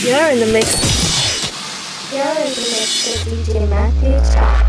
You're in the mix. You're in the mix with DJ Matthew Charles.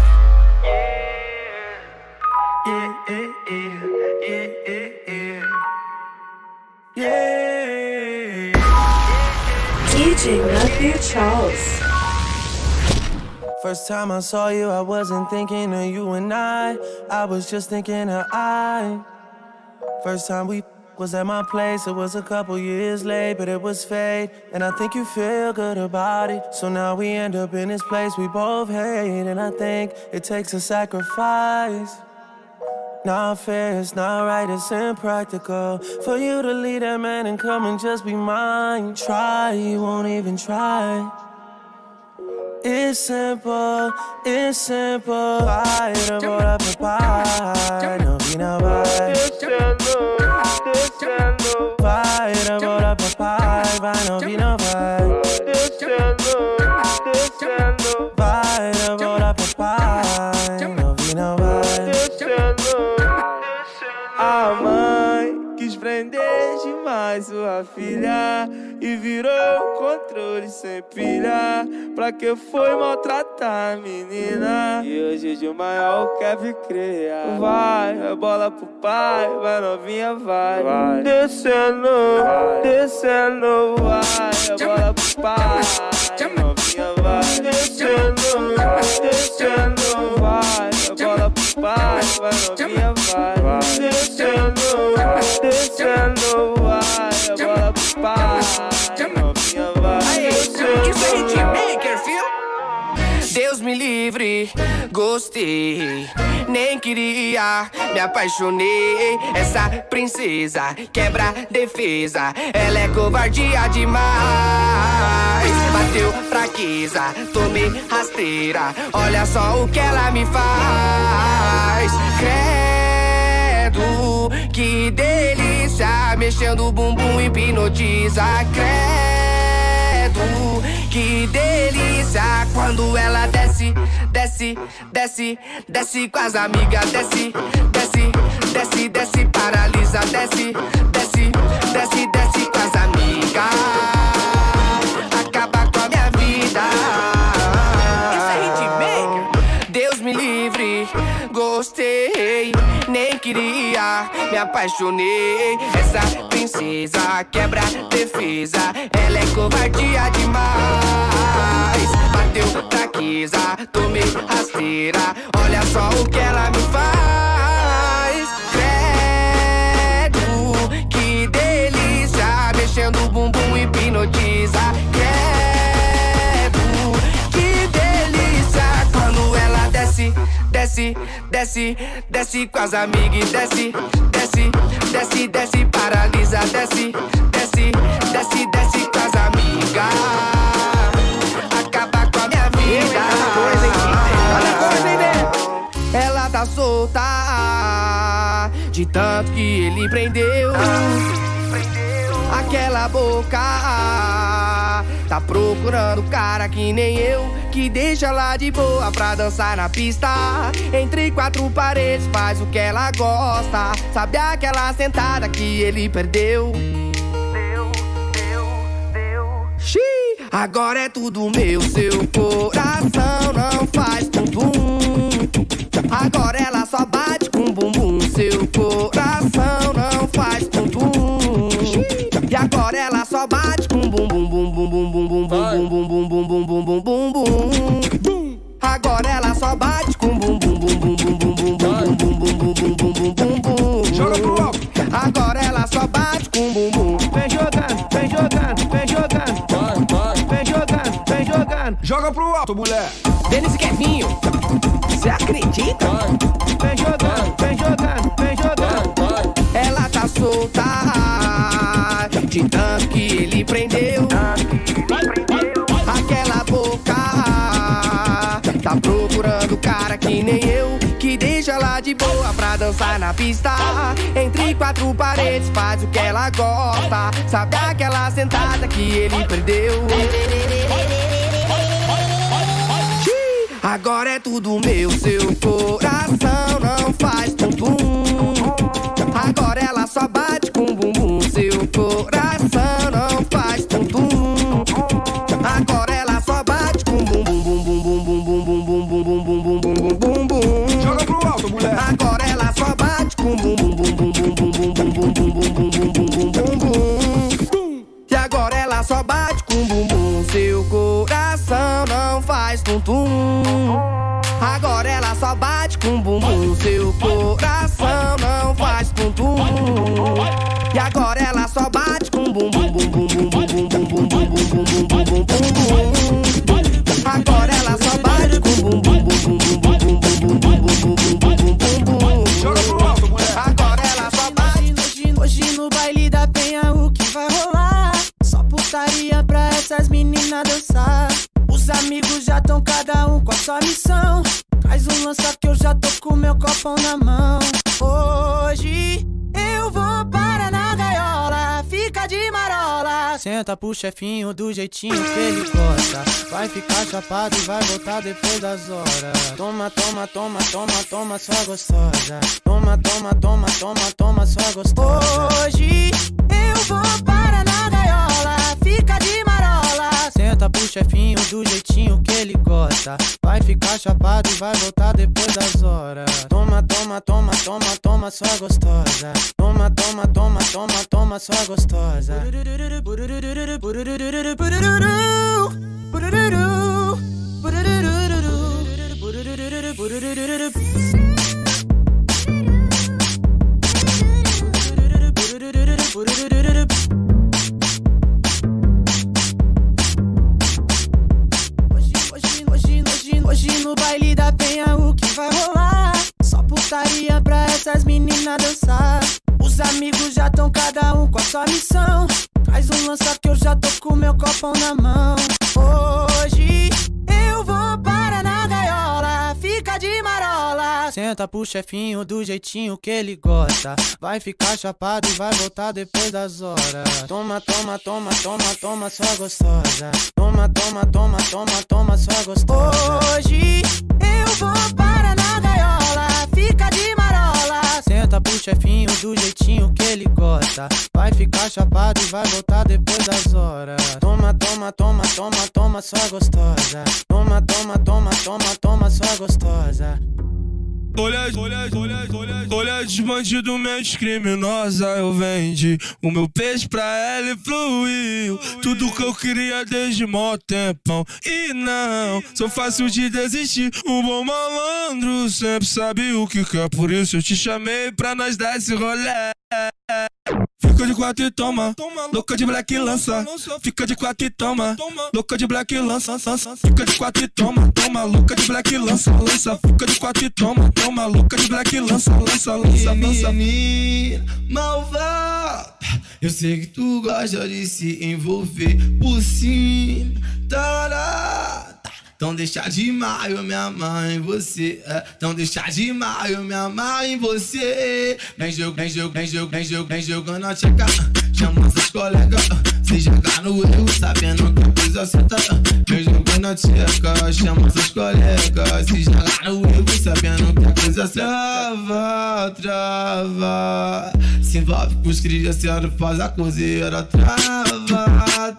DJ Matthew Charles. First time I saw you, I wasn't thinking of you and I was just thinking of I. First time we was at my place, it was a couple years late, but it was fate. And I think you feel good about it. So now we end up in this place we both hate. And I think it takes a sacrifice. Not fair, it's not right, it's impractical for you to leave that man and come and just be mine. Try, you won't even try. It's simple, it's simple. Vai, eu vou lá pro pai, não vi não vai. Vai, eu vou lá pro pai, vai, não vi não vai. Vai, eu vou lá pro pai, não vi não vai. A mãe quis prender demais sua filha e virou controle sem pilha. Pra que foi maltratar a menina? E hoje de maior quer vir criar. Vai, a bola pro pai, vai novinha, vai. Descendo, descendo, vai, a bola pro pai, novinha, vai. Descendo, descendo, vai, a bola pro pai, vai novinha, vai. Descendo, descendo, vai, a bola pro pai, novinha, vai. Isso é hitmaker, filho. Deus me livre, gostei, nem queria, me apaixonei. Essa princesa quebra defesa, ela é covardia demais. Bateu fraqueza, tomei rasteira, olha só o que ela me faz. Credo, que delícia, mexendo o bumbum hipnotiza. Credo, que delícia, quando ela desce, desce, desce, desce com as amigas, desce, desce, desce, desce, paralisa, desce, desce, desce, desce com as amigas, acaba com a minha vida. Isso é hitmaker. Deus me livre, gostei, nem queria, me apaixonei. Essa princesa quebra defesa, ela é covardia demais. Bateu fraqueza, tomei rasteira, olha só o que ela me faz. Credo, que delícia, mexendo o bumbum hipnotiza. Credo, que delícia, quando ela desce, desce, desce, desce com as amigas, desce, desce, desce, desce, paralisa, desce, desce, desce, desce com as amigas, acaba com a minha vida. Olha a coisa aí dentro. Ela tá solta de tanto que ele prendeu. Aquela boca tá procurando cara que nem eu, que deixa lá de boa pra dançar na pista. Entre quatro paredes faz o que ela gosta. Sabe aquela sentada que ele perdeu? Xiii, agora é tudo meu, seu coração não faz bumbum. Agora ela só bate com bumbum, seu coração não faz bumbum. E agora ela só bate com bum bum bum bum bum bum bum bum bum bum bum bum bum bum bum bum. Agora ela só bate com bum bum bum bum bum bum bum bum bum bum bum bum bum bum bum. Joga pro alto. Agora ela só bate com bum bum. Vem jogando, vem jogando, vem jogando. Vem jogando, vem jogando. Joga pro alto, mulher. Denis e Kevinho, cê acredita? Vem jogando, vem jogando, vem jogando. Ela tá solta de tanto que ele prendeu. Aquela boca tá procurando cara que nem eu, que deixa lá de boa pra dançar na pista. Entre quatro paredes faz o que ela gosta. Sabe aquela sentada que ele perdeu? Agora é tudo meu, seu coração não faz bumbum. Agora ela só bate com bumbum, seu coração não faz bumbum. só bate com bumbum. Seu coração não faz tum-tum. Agora ela só bate com bumbum. Seu coração não faz tum-tum. E agora ela só bate com bumbum, bumbum, bumbum, bumbum, bumbum, bumbum, bumbum, bumbum, bumbum. Agora ela só bate com bumbum, bumbum, bumbum, bumbum, bumbum, bumbum, bumbum, bumbum. Agora ela só bate. Hoje no baile da Penha o que vai rolar? Só putaria pra essas meninas dançar. Os amigos já tão cada um com a sua missão. Traz um lança que eu já tô com meu copão na mão. Hoje eu vou para na gaiola, fica de marola. Senta pro chefinho do jeitinho que ele gosta. Vai ficar chapado e vai voltar depois das horas. Toma, toma, toma, toma, toma, sua gostosa. Toma, toma, toma, toma, toma, sua gostosa. Hoje eu vou para na gaiola, fica de marola. Senta pro chefinho do jeitinho que ele gosta. Vai ficar chapado e vai voltar depois das horas. Toma, toma, toma, toma, toma, sua gostosa. Toma, toma, toma, toma, toma, sua gostosa. Hoje no baile da Penha o que vai rolar? Só putaria pra essas meninas dançar. Os amigos já tão cada um com a sua missão. Traz um lança que eu já tô com meu copão na mão. Hoje eu vou para na gaiola, fica de marola. Senta pro chefinho do jeitinho que ele gosta. Vai ficar chapado e vai voltar depois das horas. Toma, toma, toma, toma, toma, sua gostosa. Toma, toma, toma, toma, toma, sua gostosa. Hoje eu vou para na gaiola, fica de marola. Senta pro chefinho do jeitinho que ele gosta. Vai ficar chapado e vai voltar depois das horas. Toma, toma, toma, toma, toma, sua gostosa. Toma, toma, toma, toma, toma, sua gostosa. Olha de bandido, mente criminosa. Eu vendi o meu peixe pra ela e fluiu. Tudo que eu queria desde mó tempão. E não, sou fácil de desistir. Um bom malandro sempre sabe o que quer. Por isso eu te chamei pra nós dar esse rolê. Fica de quatro e toma, louca de black lança. Fica de quatro e toma, louca de black lança. Fica de quatro e toma, toma, louca de black lança. Fica de quatro e toma, toma, louca de black lança. Menina malvada, eu sei que tu gosta de se envolver por cima, tará. Então deixa de mar eu me amar em você. Então deixa de mar eu me amar em você. Vem jogando a tcheca. Chama seus colegas. Se jogar no erro sabendo que a coisa certa. Vem jogando a tcheca. Chama seus colegas. Se jogar no erro sabendo que a coisa certa. Trava. Se envolve com os cria, senhora faz a cozeira. Trava.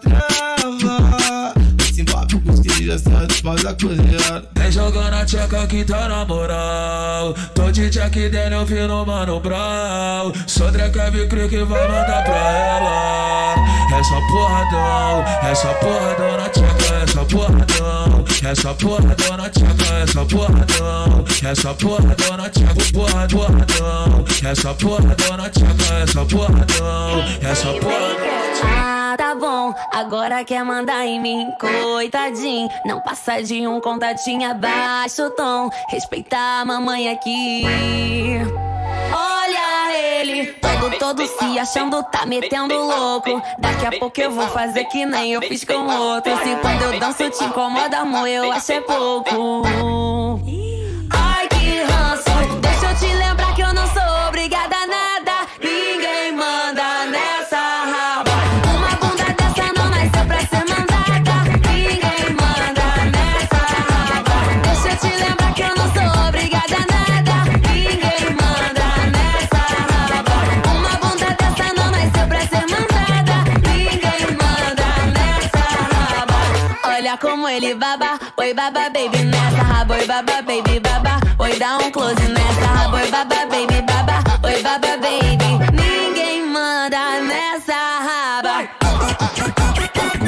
Se envolve com os cria, senhora faz a cozeira. Vem jogando a tcheca que tá na moral. Tô de check dele ouvindo Mano Brown. Sou Drekeve Cri que vai mandar pra ela. É só porradão, é só porradão na tcheca, é só porradão. É só porradão na tcheca, é só porradão. É só porradão na tcheca, porradão. É só porradão na tcheca, é só porradão. É só porradão. Ah, tá bom, agora quer mandar em mim, coitadinho. Não passa de um contatinho abaixo o tom. Respeitar a mamãe aqui. Olha ele, todo se achando, tá metendo louco. Daqui a pouco eu vou fazer que nem eu fiz com outro. Se quando eu danço te incomoda, amor, eu acho é pouco. Ai, que ranço, deixa eu te lembrar que eu não sou obrigada a nada. Ninguém manda nessa raba. Uma bunda dessa não nasceu pra ser mandada. Ninguém manda nessa raba. Deixa eu te lembrar que eu não sou obrigada a nada. Ninguém manda nessa raba. Uma bunda dessa não nasceu pra ser mandada. Ninguém manda nessa raba. Olha como ele baba. Oi, baba, baby, nessa raba. Oi, baba, baby, baba. Oi, dá um close nessa raba. Oi, baba, baby, baba. Oi, baba, baby. Ninguém manda nessa raba.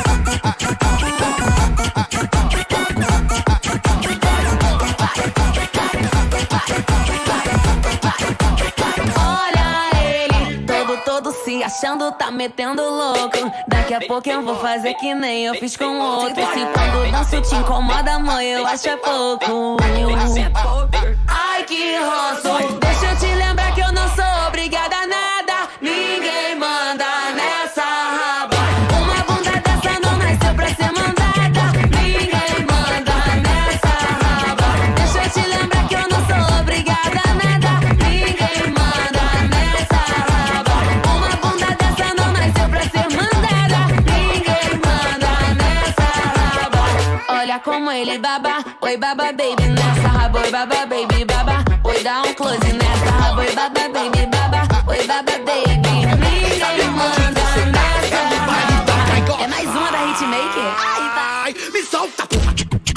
achando tá metendo louco. Daqui a pouco eu vou fazer que nem eu fiz com outro. Se quando danço te incomoda, amor, eu acho é pouco. Ai, que roço. Deixa eu te lembrar que eu não sou obrigada a nada. Ninguém manda nessa raba. Uma bunda dessa não nasceu pra ser mandada. Ninguém manda nessa raba. Deixa eu te lembrar que eu não sou obrigada a nada. Ninguém manda nessa raba. Uma bunda dessa não nasceu pra ser mandada. Ninguém manda nessa raba. Olha como ele baba. Oi, baba, baby, nessa raba. Oi, baba, baby, baba. Oi, dá um close nessa raba. Oi, baba, baby, baba. Oi, baba, baby. Ninguém manda nessa raba. É mais uma da Hitmaker. Ai, me solta, porra.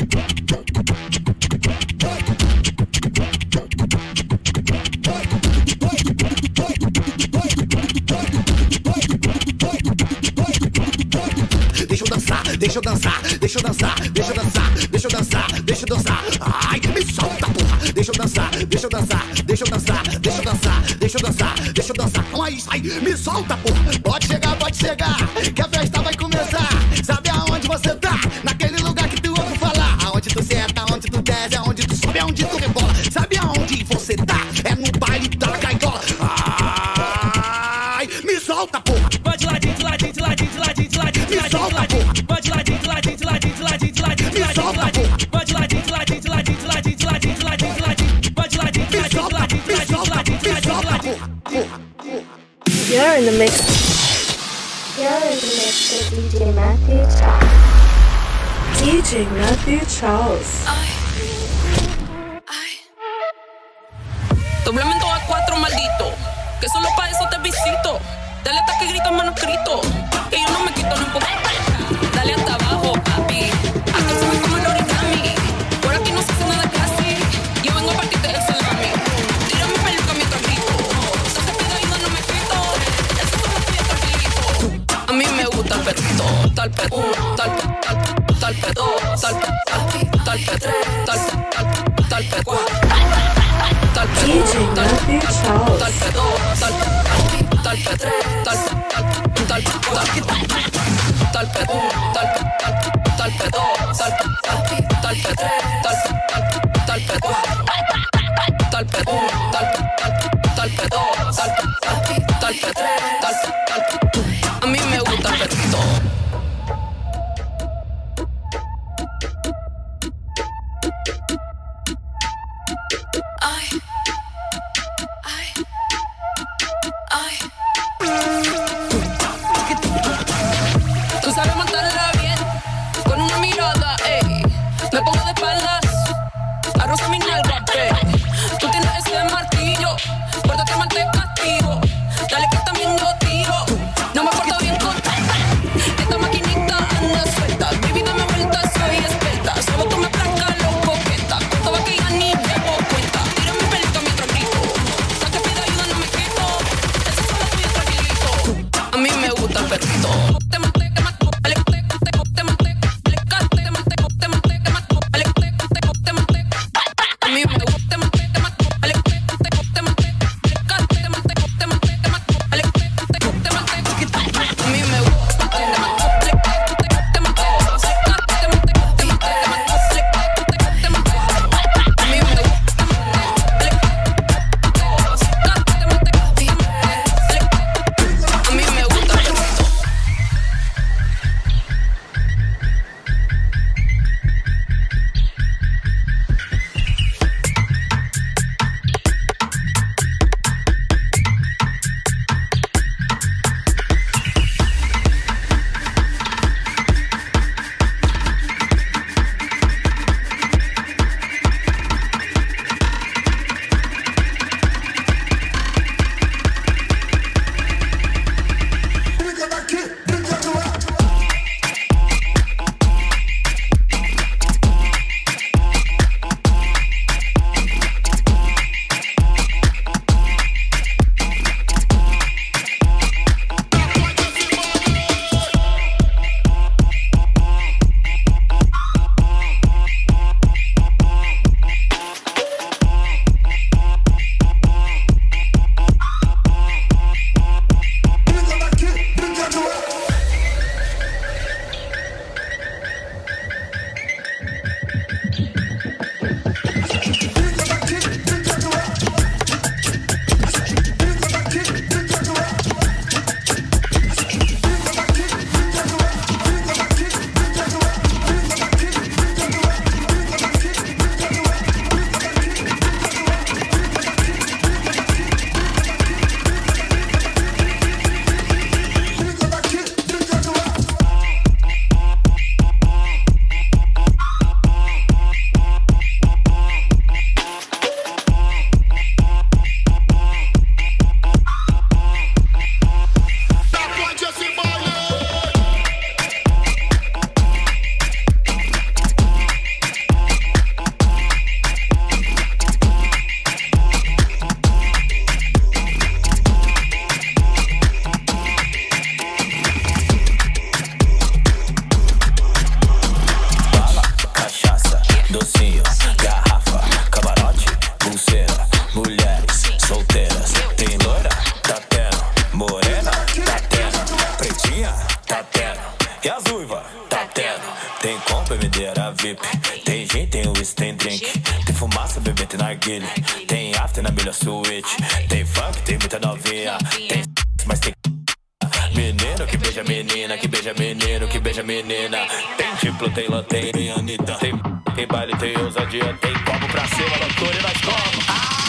Deixa eu dançar, deixa eu dançar, deixa eu dançar, deixa eu dançar, deixa eu dançar, deixa eu dançar. Ai, me solta, porra. Deixa eu dançar, deixa eu dançar, deixa eu dançar, deixa eu dançar, deixa eu dançar, deixa eu dançar. Calma aí, ai, me solta, porra. Pode chegar, que a festa vai começar. Sabe aonde você tá? Naquele lugar que tu ouve falar. Aonde tu senta, aonde tu desce, aonde tu sobe, aonde tu rebola. Sabe aonde você tá? É no baile da caigola. Ai, me solta, porra. Pode ladinho, de ladinho, de ladinho, de ladinho, de ladinho, de ladinho, de ladinho. Pode ladinho, de ladinho, de ladinho, de ladinho, de ladinho, de ladinho, de ladinho. Pode ladinho, de ladinho, de ladinho, de ladinho, de ladinho, de ladinho, de ladinho. Pode ladinho, de ladinho, de ladinho, de ladinho, de ladinho, de ladinho. You're in the mix. You're in the mix with DJ Matthew Charles. DJ Matthew Charles. Doblemente a 4, maldito. Que solo pa' eso te visito. Dale hasta que grita manuscrito. Que yo no me quito ni un poco. Dale hasta abajo, papi. Hasta se me como el origami. Por aquí no se hace nada casi. Yo vengo a partirte el salami. Tírame peluca mientras grito. No te pido y no me quito. Eso solo estoy tranquilito. A mí me gusta el perrito. Tal pedo, tal pedo, tal pedo, tal pedo, tal pedo, tal pedo. DJ Matthew Charles. Tal pedo, tal pedo, tal pedo, tal pedo, tal pedo, tal pedo, tal pedo, tal pedo, tal pedo, tal pedo, tal pedo, tal pedo, tal pedo. A mí me gusta el perrito. Tú sabes montar as uivas, tá tendo. Tem compra, medeira VIP. Tem gin, tem whisky, tem drink. Tem fumaça, bebê, tem narguilha. Tem after na melhor suíte. Tem funk, tem muita novinha. Tem mas tem menino que beija menina, que beija menino, que beija menina. Tem Diplo, tem Lan, tem Anitta. Tem baile, tem ousadia. Tem copo pra cima, loucura e nós como.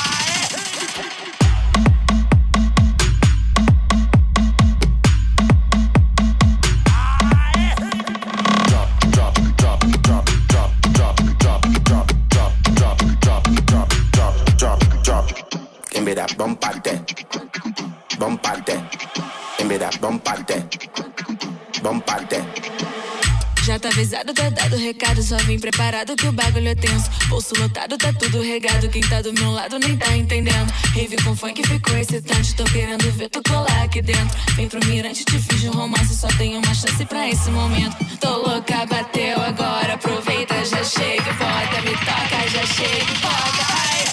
Give me that bump out there, bump out there. Give me that bump out there, bump out there. Já tá avisado, tá dado recado. Só vim preparado que o bagulho é tenso. Bolso lotado, tá tudo regado. Quem tá do meu lado nem tá entendendo. Rave com funk ficou excitante. Tô querendo ver tu colar aqui dentro. Vem pro mirante, te fiz um romance. Só tenho uma chance pra esse momento. Tô louca, bateu agora. Aproveita, já chega e bota. Me toca, já chega e bota.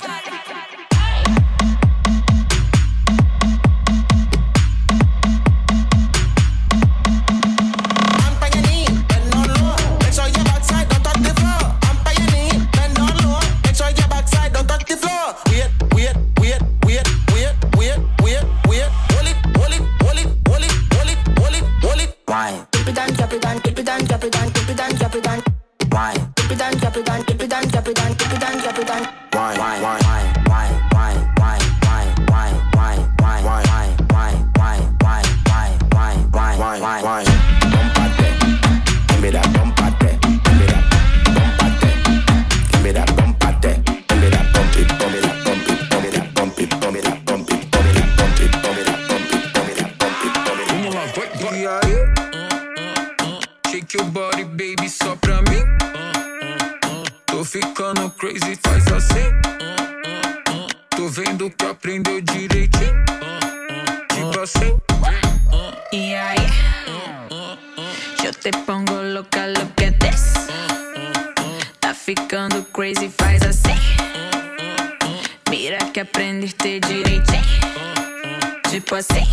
Shake your body, baby, só pra mim. Tô ficando crazy, faz assim. Tô vendo que aprendeu direitinho. Tipo assim. E aí? Eu te pongo louca, look at this. Tá ficando crazy, faz assim. Mira que aprendeste direitinho. Tipo assim.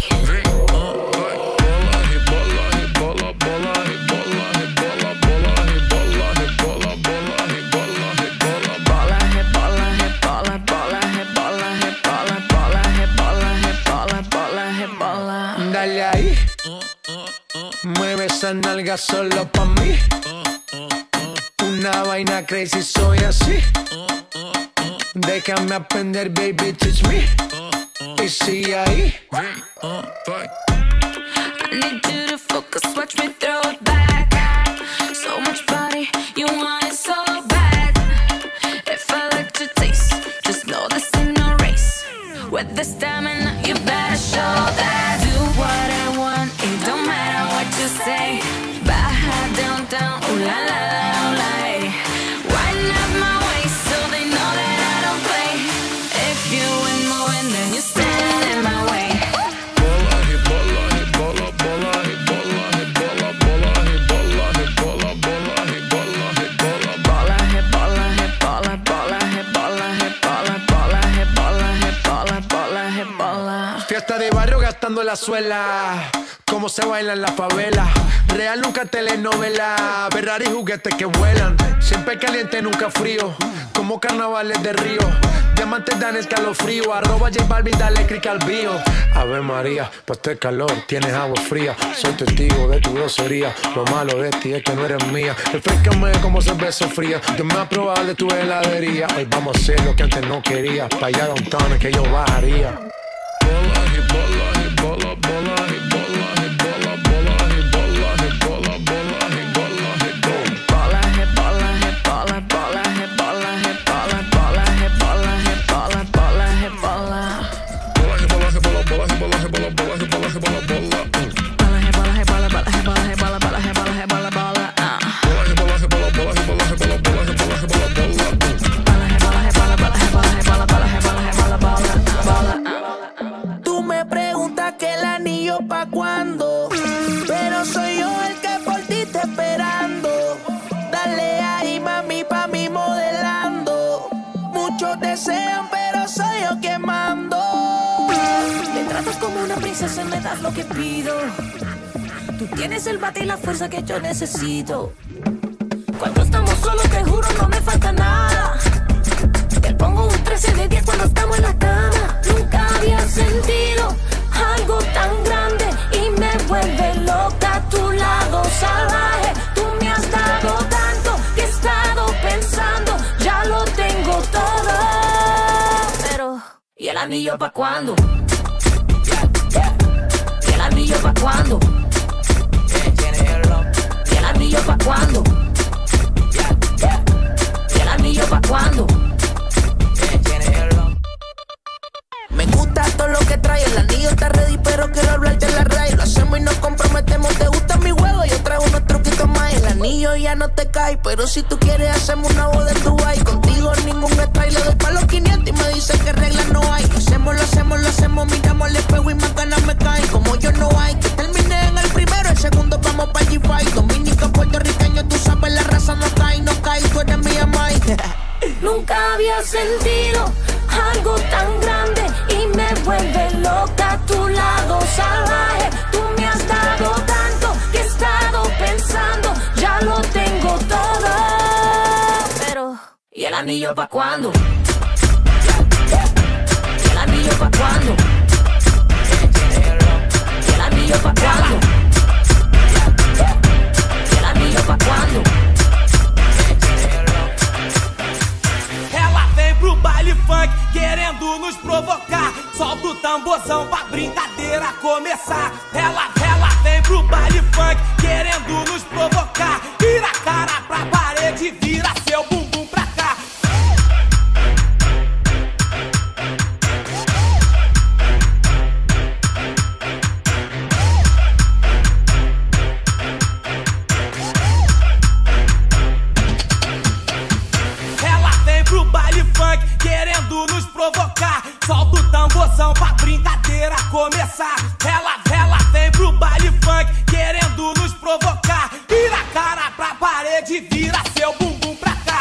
Dale ahí, mueve esa nalga solo pa' mí. Una vaina crazy, soy así. Déjame aprender, baby, teach me. Y sigue ahí. I need you to focus, watch me throw it back. So much body, you want it so bad. If I like to taste, just know this ain't no race. With the stamina, you better show that. Do what I want, it don't matter what you say. Baja downtown, ooh la la la, ooh la hey. Wind up my waist so they know that I don't play. If you ain't moving, then you're standing in my way. Fiesta de barrio gastando la suela. Cómo se baila en la favela. Real nunca telenovela. Ferrari juguetes que vuelan. Siempre caliente, nunca frío. Como carnavales de Río. Diamantes dan escalofrío. Arroba J Balvin, dale click al bio. Ave María, pa' este calor tienes agua fría. Soy testigo de tu grosería. Lo malo de ti es que no eres mía. Refrescame como cerveza fría. Yo me a probar de tu heladería. Hoy vamos a hacer lo que antes no quería. Pa' allá downtown es que yo bajaría. Tú me preguntas que el anillo pa' cuándo, pero soy yo el que por ti está esperando. Dale ahí, mami, pa' mí modelando. Muchos desean, pero soy yo que mando. Me tratas como una princesa, me das lo que pido. Tú tienes el bate y la fuerza que yo necesito. Cuando estamos solos, te juro, no me falta nada. Te pongo un 13 de 10 cuando estamos en la cama. Nunca había sentido algo tan grande y me vuelve loca a tu lado salvaje. Tú me has dado tanto que he estado pensando, ya lo tengo todo. Pero, ¿y el anillo pa' cuándo? ¿Y el anillo pa' cuándo? ¿Y el anillo pa' cuándo? ¿Y el anillo pa' cuándo? Me gusta todo lo que trae, el anillo está ready, pero quiero hablarte de la raíz. Lo hacemos y nos comprometemos, te gusta mi juego, yo traigo unos truquitos más. El anillo ya no te cae, pero si tú quieres hacemos una boda en Dubai. Contigo ningún strike, le doy pa' los 500 y me dicen que reglas no hay. Lo hacemos, miramos al espejo y más ganas me caen. Como yo no hay, que termine en el primero, el segundo vamos pa' G5. Dominicano, puertorriqueño, tú sabes la raza no cae, tú eres mi amai. Nunca había sentido algo tan grande y me vuelve loca a tu lado salvaje. Tú me has dado tanto que he estado pensando, ya lo tengo todo. Pero, ¿y el anillo pa' cuándo? ¿Y el anillo pa' cuándo? ¿Y el anillo pa' cuándo? ¿Y el anillo pa' cuándo? Pro baile funk, querendo nos provocar. Solta o tamborzão pra brincadeira começar. Ela vem pro baile funk, querendo nos provocar. Vira a cara pra parede, vira seu bumbum pra cá. Pro baile funk, querendo nos provocar. Solta o tamborzão pra brincadeira começar. Ela vem pro baile funk, querendo nos provocar. Vira a cara pra parede, vira seu bumbum pra cá.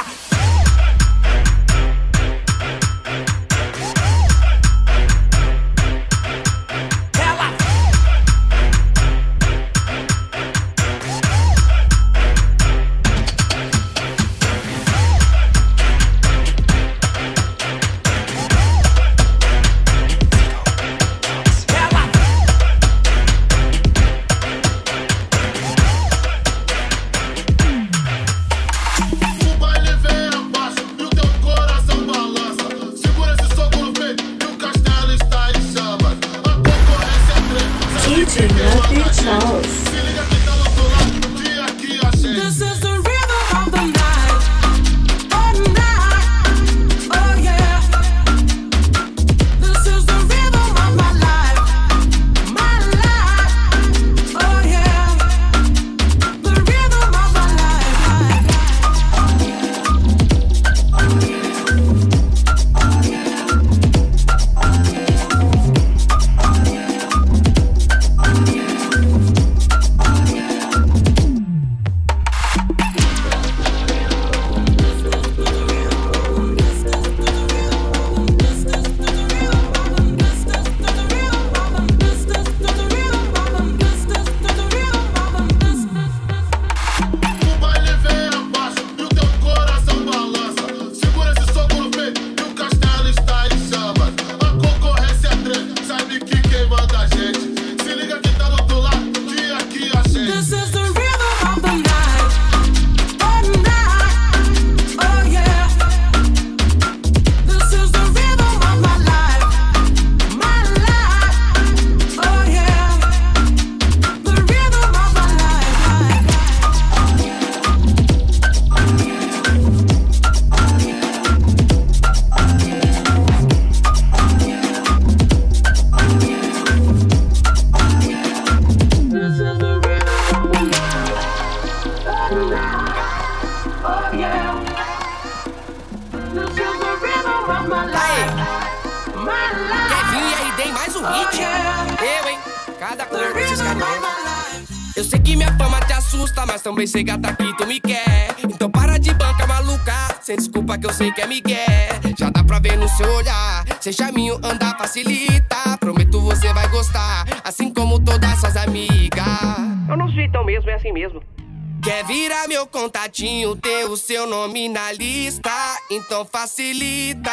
Quer vir aí, tem mais um hit? Eu, hein? Cada cor com esses caras. Eu sei que minha fama te assusta, mas também sei gata que tu me quer. Então para de banca maluca, sem desculpa que eu sei que é migué. Já dá pra ver no seu olhar, sem charminho andar facilita. Prometo você vai gostar, assim como todas suas amigas. Eu não sou então mesmo, é assim mesmo. Quer virar meu contatinho, ter o seu nome na lista? Então facilita,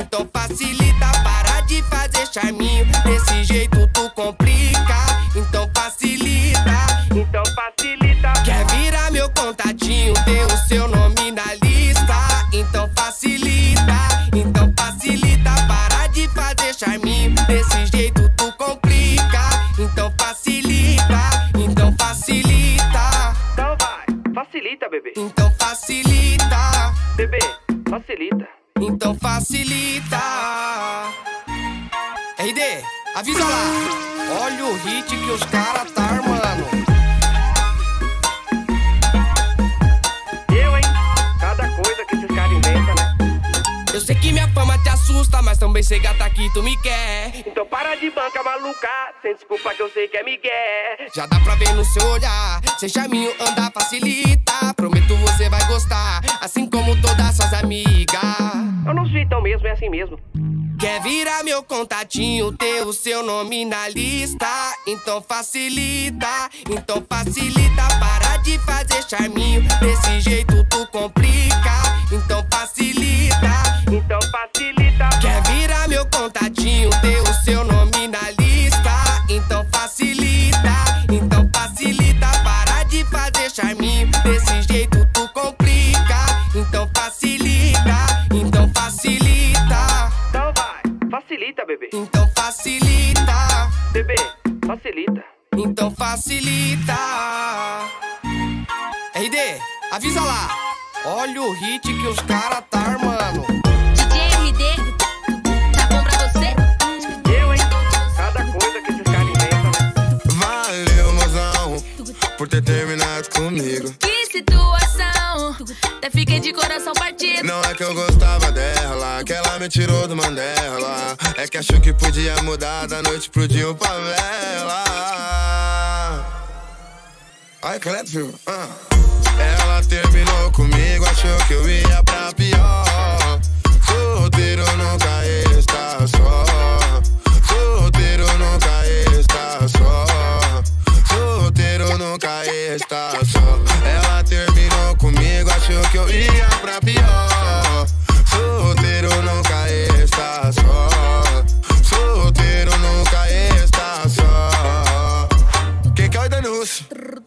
para de fazer charminho, desse jeito tu complica. Então facilita. Quer virar meu contatinho, ter o seu nome na lista? Então facilita, para de fazer charminho, desse jeito tu complica. Então facilita. Então vai, facilita, bebê. Então facilita, bebê, facilita. Então facilita. RD, avisa lá. Olha o hit que os caras tá armando. Eu, hein? Cada coisa que esses caras inventam, né? Eu sei que minha fama te assusta, mas também sei gata que tu me quer. Então para de banca maluca, sem desculpa que eu sei que é migué. Já dá pra ver no seu olhar, sem charminho andar facilita. Prometo você vai gostar, assim como todas suas amigas. Eu não sou então mesmo, é assim mesmo. Quer virar meu contatinho, ter o seu nome na lista? Então facilita, para de fazer charminho, desse jeito tu complica. Então facilita. Quer virar meu contatinho, ter o seu nome na lista? Então facilita, para de fazer charminho, desse jeito tu complica. Então facilita. Então vai, facilita, bebê. Então facilita, bebê, facilita. Então facilita. RD, avisa lá. Olha o hit que os caras tá armando. DJ RD, tá bom pra você? Eu, hein? Cada coisa que esses caras inventam, né? Valeu, mozão, por ter terminado comigo. Que situação, até fiquei de coração partido. Não é que eu gostava dela, que ela me tirou do Mandela. É que achou que podia mudar da noite pro dia o favela. Ai, credo, filho. Ela terminou comigo, achou que eu ia pra pior. Solteiro nunca está só. Solteiro nunca está só. Solteiro nunca está só. Ela terminou comigo, achou que eu ia pra pior. Solteiro nunca está só. Solteiro nunca está só. Quem quer o denúncio?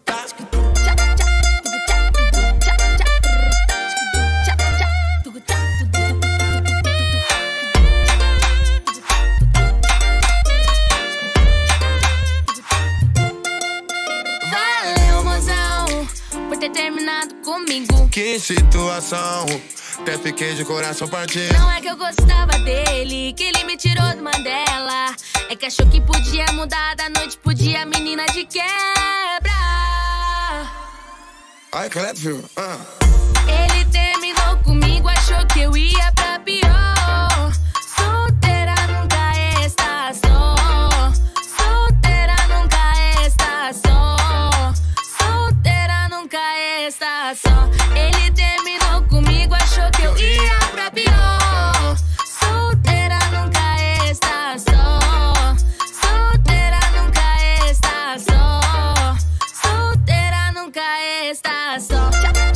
Valeu, mozão, por ter terminado comigo. Que situação, até fiquei de coração partido. Não é que eu gostava dele, que ele me tirou do Mandela. É que achou que podia mudar da noite pro dia, menina de quebra. Ai, credo, filho. Ele terminou comigo, achou que eu ia pra pior. Solteira nunca está só. Solteira nunca está só. Solteira nunca está só. Ele terminou comigo, achou que eu ia pra pior. Solteira nunca está só. Solteira nunca está só. Solteira nunca está só.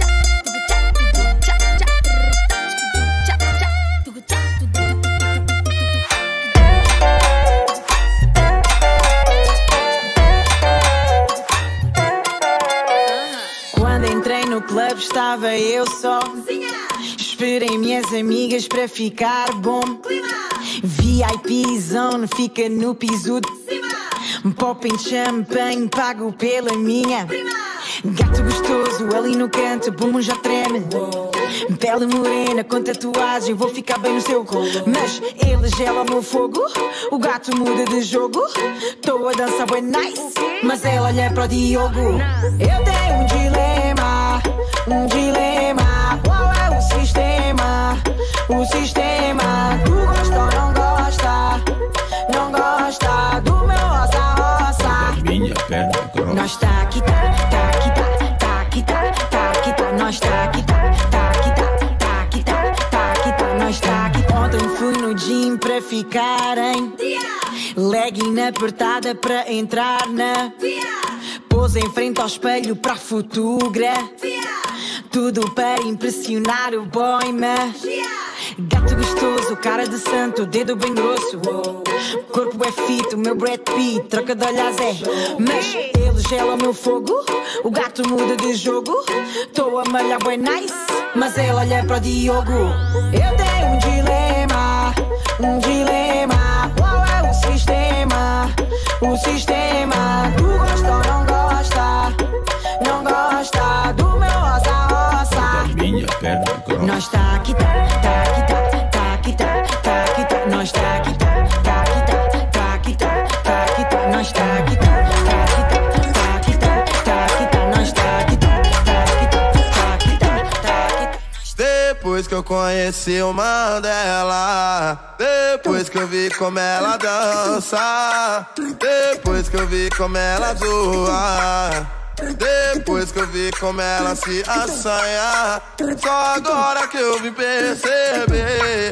Quando entrei no clube estava eu só. Esperei minhas amigas para ficar bom. VIP zone fica no piso de cima. Pop em champanhe pago pela minha. Gato gostoso ali no canto, bumbum já treme. Pele morena com tatuagem, vou ficar bem no seu colo. Mas ele gela o meu fogo, o gato muda de jogo. Tô a dançar bem nice, mas ela olha para o Diogo. Eu tenho um dilema, qual é o sistema? O sistema, tu gosta ou não gosta? Não gosta do meu roça-roça? Minha perna, Nós tá aqui, tá. tá aqui tá, nós tá aqui tá, tá aqui tá, tá aqui tá, tá aqui tá, nós tá aqui tá. Ontem fui no gym pra ficarem, legging apertada pra entrar na, pose em frente ao espelho pra fotografia, tudo para impressionar o boy, mas gato gostoso, cara de santo, dedo bem grosso, corpo é fit, o meu Brad Pitt, troca de olhas é, mas ele gela o meu fogo, o gato muda de jogo, tô a malhar bem nice, mas ele olha para o Diogo. Eu tenho um dilema, qual é o sistema? O sistema, tu gosta ou não gosta? Não gosta do meu roça-roça? Minha perna grossa. Nós tá aqui tá, tá aqui tá, tá aqui tá, tá aqui tá, nós tá aqui tá, tá aqui tá, tá aqui tá, tá aqui tá, nós tá aqui tá, tá aqui tá, tá aqui tá, tá aqui tá, nós tá aqui tá, tá aqui tá, tá aqui tá, tá aqui tá. Depois que eu conheci o Mandela, depois que eu vi como ela dança, depois que eu vi como ela zoa, depois que eu vi como ela se assanha, só agora que eu vim perceber.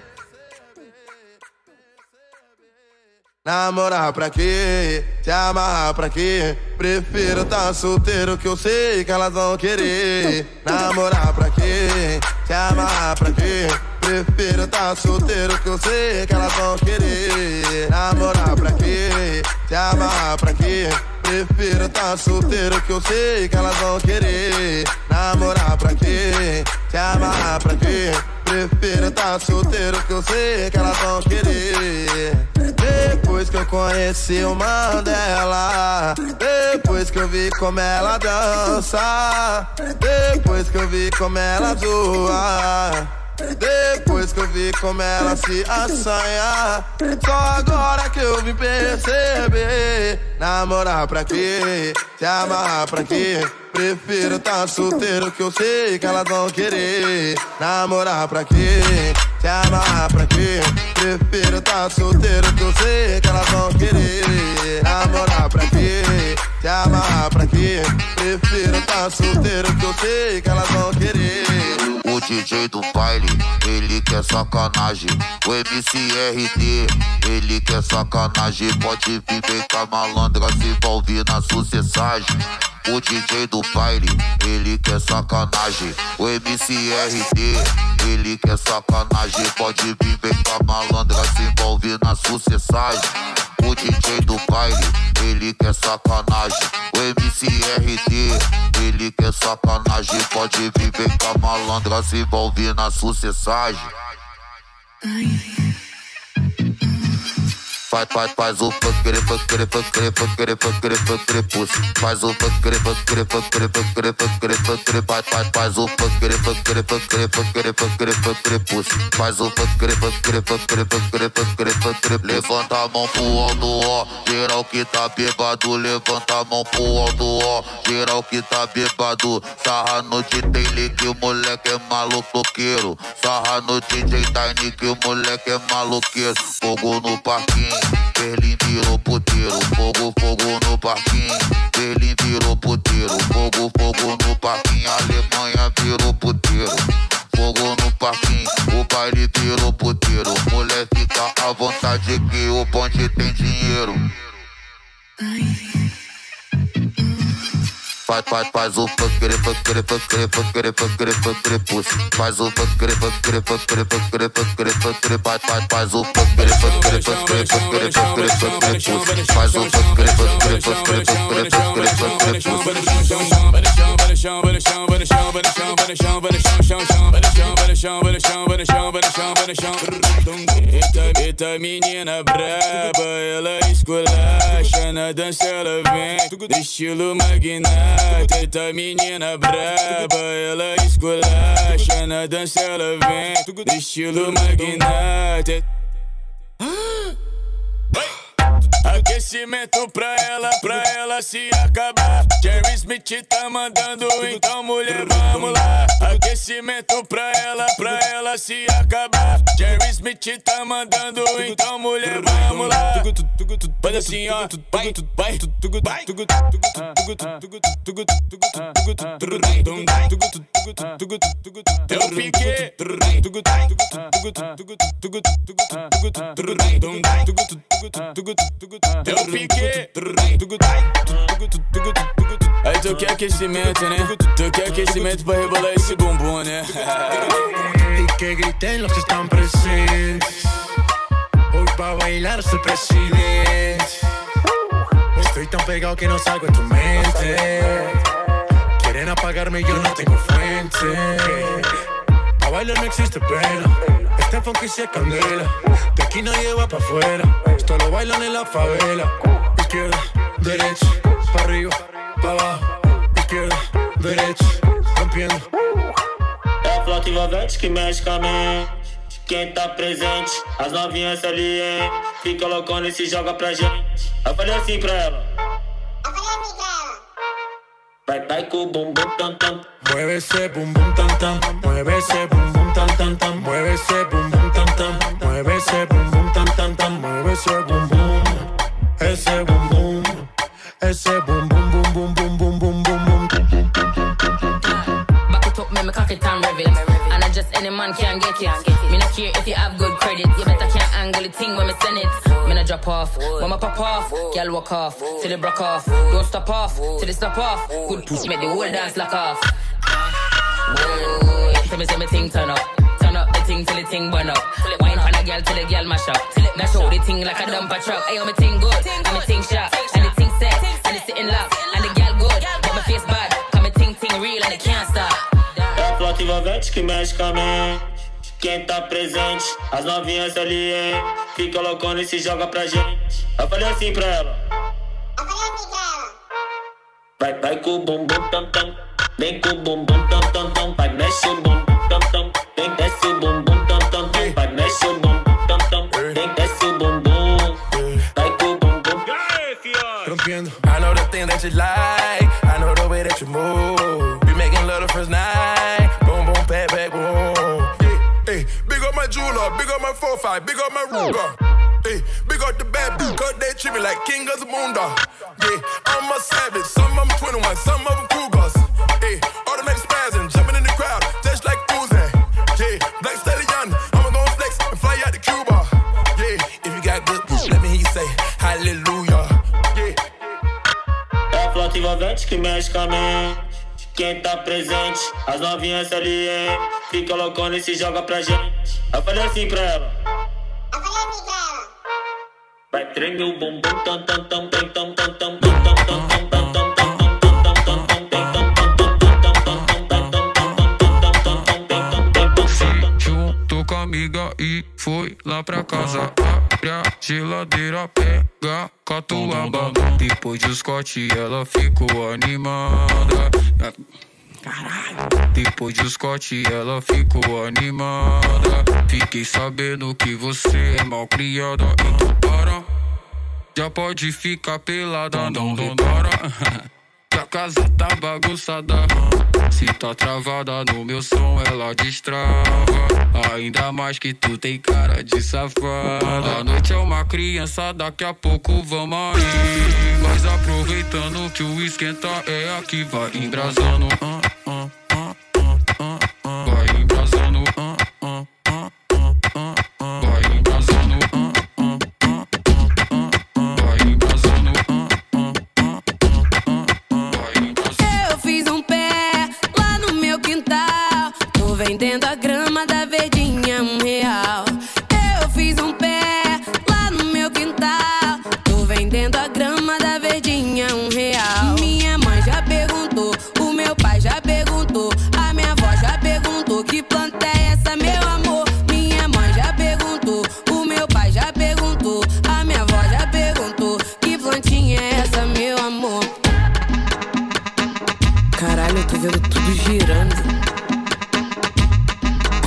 Namorar pra quê? Se amarrar pra quê? Prefiro tá solteiro que eu sei que elas vão querer. Namorar pra quê? Se amarrar pra quê? Prefiro tá solteiro que eu sei que elas vão querer. Namorar pra quê? Se amarrar pra quê? Prefiro tá solteiro que eu sei que elas vão querer. Namorar pra quê? Se amarrar pra quê? Prefiro tá solteiro que eu sei que elas vão querer. Depois que eu conheci o Mandela, depois que eu vi como ela dança, depois que eu vi como ela zoa, depois que eu vi como ela se assanha, só agora que eu vim perceber. Namorar pra quê? Se amarrar pra quê? Prefiro tá solteiro que eu sei que elas vão querer. Namorar pra quê? Se amarrar pra quê? Prefiro tá solteiro que eu sei que elas vão querer. Namorar pra quê? Se amarrar pra quê? Prefiro tá solteiro que eu sei que elas vão querer. O DJ do baile, ele quer sacanagem. O MCRD, ele quer sacanagem. Pode vir bem com a malandra, se envolve na sucessagem. O DJ do baile, ele quer sacanagem. O MCRD, ele quer sacanagem. Pode vir bem com a malandra, se envolve na sucessagem. O DJ do baile, ele quer sacanagem. O MCRD, ele quer sacanagem. Pode vir bem com a malandra, se envolve na sucessagem. Faz o fucker, pussy. Faz o fucker, faz o fucker, pussy. Faz o fucker, levanta a mão pro alto, ó. Geral que tá bêbado, levanta a mão pro alto, ó. Geral que tá bêbado, sarra no DJ que o moleque é maloqueiro. Sarra no DJ Tiny que o moleque é maloqueiro. Fogo no parquinho, Berlim virou puteiro. Fogo, fogo no parquinho, Berlim virou puteiro. Fogo, fogo no parquinho, Alemanha virou puteiro. Fogo no parquinho, o baile virou puteiro. Mulher fica à vontade que o bonde tem dinheiro. Faz o fucker, pussy. Faz o fucker, faz o fucker, pussy. Faz o Eita menina braba, ela esculacha, na dança ela vem do estilo magnata. Eita menina braba, ela esculacha, na dança ela vem do estilo magnata. aquecimento pra ela se acabar. Jerry Smith tá mandando, então mulher, vamos lá. Aquecimento pra ela se acabar. Jerry Smith tá mandando, então mulher, vamos lá. Faz assim, ó, vai. Eu fiquei. Eu fiquei. Aí tu quer aquecimento, né? Tu quer aquecimento pra rebolar esse bumbum, né? Y que griten los que están presentes. Hoy pa' bailar soy presidente. Estoy tan pegado que no salgo de tu mente. Quieren apagarme y yo no tengo fuente. Pa' bailar no existe pena. Este funky se candela. De aquí nadie va pa' afuera. Esto lo bailan en la favela. Izquierda, derecha, pa' arriba, pa' abajo. Izquierda, derecha, rompiendo. É a flauta envolvente que mexe com a mente. Quem tá presente, as novinhas salientes. Fica loucona e se joga pra gente. Eu falei assim pra ela. Vai com o bumbum tam tam. Mueve ese bum bum tam tam. Mueve ese bum bum tam tam tam. Mueve ese bum bum tam tam. Mueve ese bum bum tam tam tam. Mueve ese bum bum. Ese bum bum. Ese bum bum bum bum bum bum bum bum bum. Back it up, me cock it and rev it. And I just any man can get it. Me not care if you have good credit. You better can't angle the thing when me send it. Me not drop off, when me pop off. Girl walk off, till it broke off. Don't stop off, till it stop off. Good push, make the whole dance lock off. Whoa, tell me say me thing turn up. Turn up the thing till the thing burn up. Wine pan a girl till the girl mash up. Now show the thing like a dumper truck. Ayo, me thing good, and me thing sharp. And the thing set, and it's sitting locked. And the girl good, but my face bad. Cause me thing real and it can't stop. É a flauta envolvente que mexe com a mente. Quem tá presente, as novinhas salientes. Fica loucona e se joga pra gente. Eu falei assim pra ela. Vai com o bumbum tam tam. Vem com o bumbum tam tam tam. Vai, mexe o bumbum tam tam. Vem, desce o bumbum tam tam tam. Vai, mexe o bumbum tam tam. Vem, desce o bumbum. Vai com o bumbum. Rompiendo. I know the thing that you like. I know the way that you move. We making love the first night. Boom, boom, pat, back, boom. Hey, big up my jeweler, big up my 4-5, big up my Ruger. Hey, big up the bad bitch, cause they treat me like king of the moondog. Yeah, I'm a savage, some of them 21, some of them Cougars. Hey, automatic spazzing, jumping in the crowd, just like Uzi. Yeah, Black Stallion, I'ma gon' flex and fly out to Cuba. Yeah, if you got good, let me hear you say hallelujah. Yeah. É a flauta envolvente que mexe com a mente. Quem tá presente, as novinhas salientes. Fica loucona e se joga pra gente. Eu falei assim pra ela. Vai tremer o bumbum tam tam tam tam tam tam tam tam tam tam tam tam tam. Juntou com a amiga e foi lá pra casa. Abre a geladeira, pega catuaba. Depois de Scott ela ficou animada. Caralho. Depois de Scott ela ficou animada. Fiquei sabendo que você é mal criada. Então para, já pode ficar pelada. Não repara que a casa tá bagunçada. Se tá travada no meu som ela destrava. Ainda mais que tu tem cara de safada. A noite é uma criança, daqui a pouco vamos aí. Mas aproveitando que o esquenta é aqui. Vai embrasando, vai embrasando, vai embrasando, vai embrasando. Eu fiz um pé lá no meu quintal. Tô vendendo a grama da verdinha R$1. Eu fiz um pé lá no meu quintal. Tô vendendo a grama da verdinha R$1. Minha mãe já perguntou, o meu pai já perguntou, a minha avó já perguntou que planta é essa, meu amor. Minha mãe já perguntou, o meu pai já perguntou, a minha avó já perguntou que plantinha é essa, meu amor. Caralho, eu tô vendo tudo girando.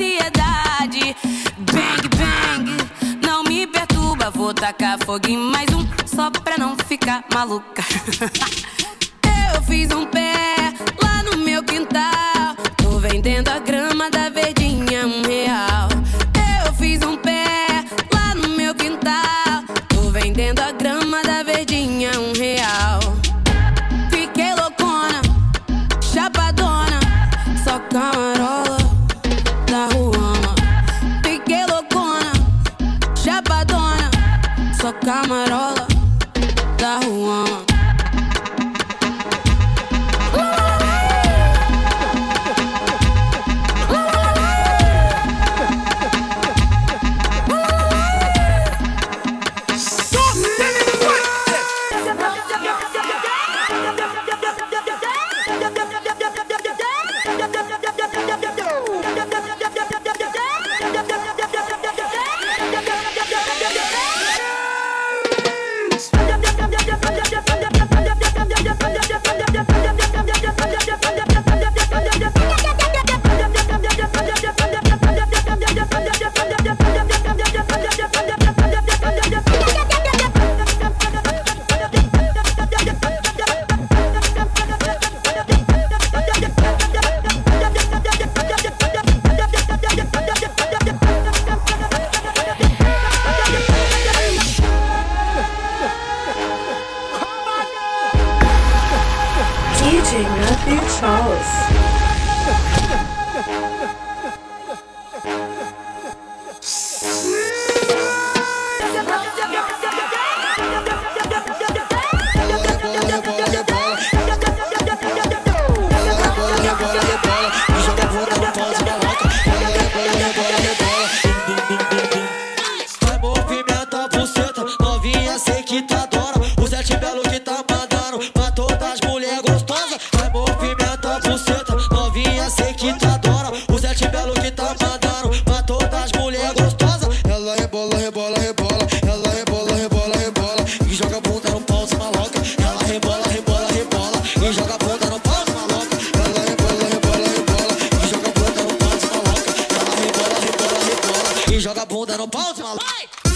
ansiedade. Bang, bang, não me perturba. Vou tacar fogo em mais um, só pra não ficar maluca. Eu fiz um pé lá no meu quintal. Tô vendendo a grama da verdinha R$1. Eu fiz um pé lá no meu quintal. Tô vendendo a grama da verdinha R$1. Fiquei loucona, chapadona, só camarola da Ruama. Fiquei loucona, chapadona, só camarola da Ruama. DJ Matthew Charles. Vai movimentar a buceta, novinha, sei que tu adora. O Zé Belo que tá mandando pra todas as mulheres gostosas. Vai movimentar a buceta, novinha, sei que tu adora. O Zé Belo que tá mandando pra todas as mulheres gostosas. Ela rebola, rebola, rebola. Ela rebola, rebola, rebola. E joga a bunda no pau de maloca. Ela rebola, rebola, rebola. E joga a bunda no pau de maloca. Ela rebola, rebola, rebola. E joga a bunda no pau de maloca. Ela rebola, rebola, rebola. E joga a bunda no pau de maloca.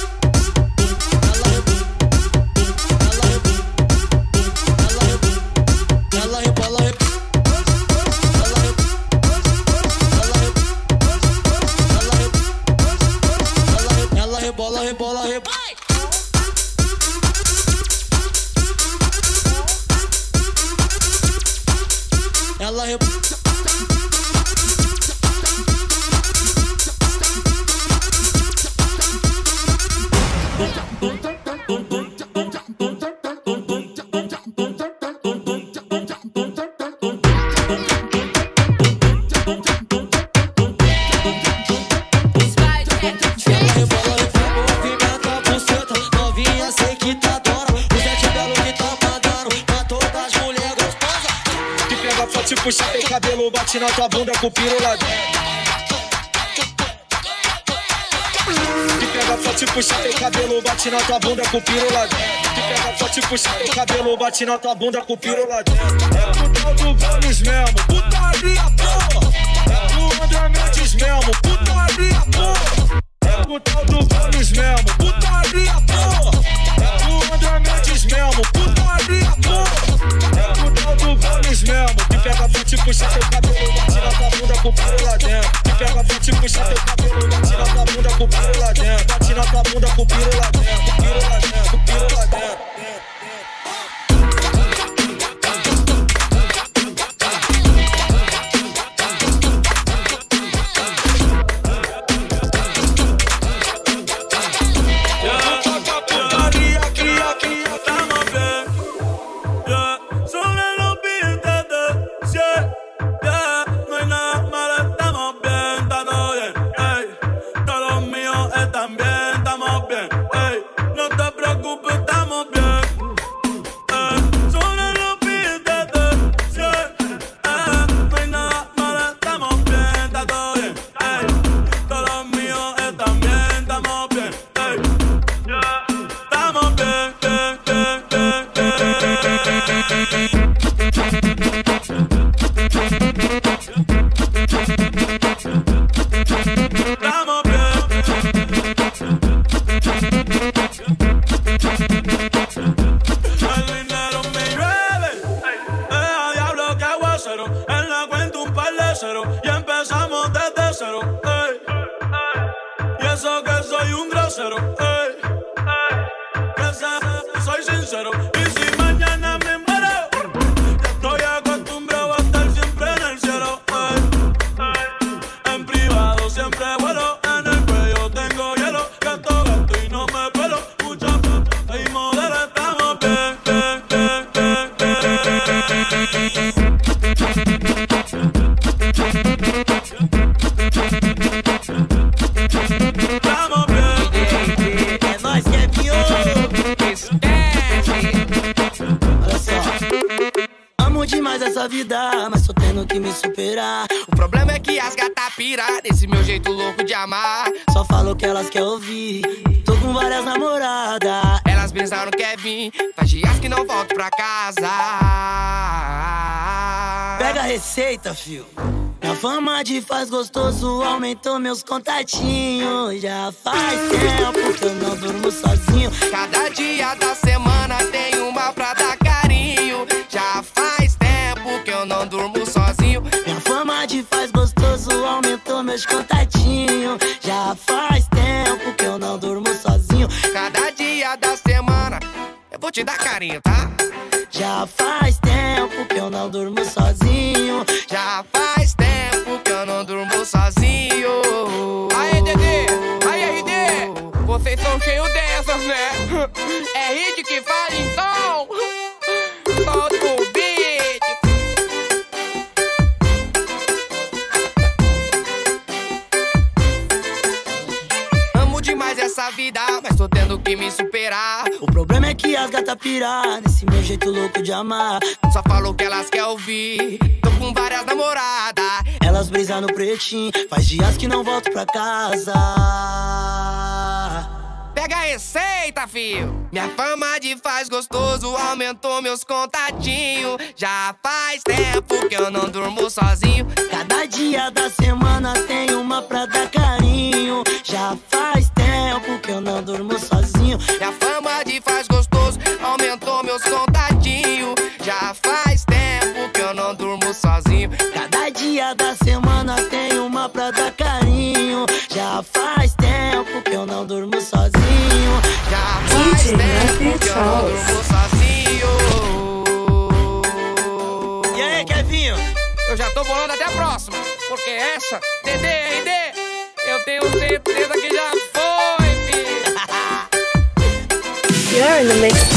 Ela rebola, ela rebola, rebola, rebola. Ela rebola. Puxa teu cabelo, bate na tua bunda com o piroladão. Que pega forte, puxa teu cabelo, bate na tua bunda com o piroladão. Que pega forte, puxa teu cabelo, bate na tua bunda com o piroladão. É pro tal do Vamos mesmo, putaria porra. É pro André Mendes mesmo, putaria porra. É pro tal do Vamos mesmo, putaria porra. É pro André Mendes mesmo, putaria porra. É pro tal do Vamos mesmo. Pega forte, puxa teu cabelo, bate na tua bunda com o piro lá dentro. Que pega forte, puxa teu cabelo, bate na tua bunda com o piro lá dentro. Bate na tua bunda com o piro lá dentro, piro lá dentro, piro lá dentro. Estamos bien, no te preocupes, estamos bien. eso que soy un grosero, ey. Que soy sincero. Y si mañana me muero, estoy acostumbrado a estar siempre en el cielo, ey. En privado siempre vuelo, en el cuello tengo hielo. Gasto y no me pelo. Mucha plata y modelo, estamos bien, bien, bien, bien, É nóis que é pior. Olha só. Amo demais essa vida, mas tô tendo que me superar. O problema é que as gatas pira desse meu jeito louco de amar. Só falo o que elas querem ouvir. Tô com várias namoradas. Elas pensaram que é vir, faz dias que não volto pra casa. Pega a receita, fio. Minha fama de faz gostoso aumentou meus contatinhos. Já faz tempo que eu não durmo sozinho. Cada dia da semana tem uma pra dar carinho. Já faz tempo que eu não durmo sozinho. Minha fama de faz gostoso aumentou meus contatinhos. Já faz tempo que eu não durmo sozinho. Cada dia da semana eu vou te dar carinho, tá? Já faz tempo que eu não durmo sozinho. Já faz tempo que eu não durmo sozinho. Aê, Dedê! Aí, RD! Vocês são cheios dessas, né? É hit que fala, então! Solta o beat! Amo demais essa vida, mas tô tendo que me superar. O problema é que as gatas piram nesse meu jeito louco de amar. Só falo o que elas querem ouvir. Tô com várias namoradas. Elas brisam no pretinho, faz dias que não volto pra casa. Pega a receita, fio. Minha fama de faz gostoso aumentou meus contatinhos. Já faz tempo que eu não durmo sozinho. Cada dia da semana tem uma pra dar carinho. Já faz tempo que eu não durmo sozinho. Minha fama de faz gostoso aumentou meus contatinhos. Já faz tempo que eu não durmo sozinho. Cada dia da semana tem uma pra dar carinho. Já faz tempo que eu não durmo sozinho. Já faz tempo que eu não durmo sozinho. E aí, Kevinho? Eu já tô bolando até a próxima. Porque essa, Dedê, RD, eu tenho certeza que já foi, filho. You're in the mix.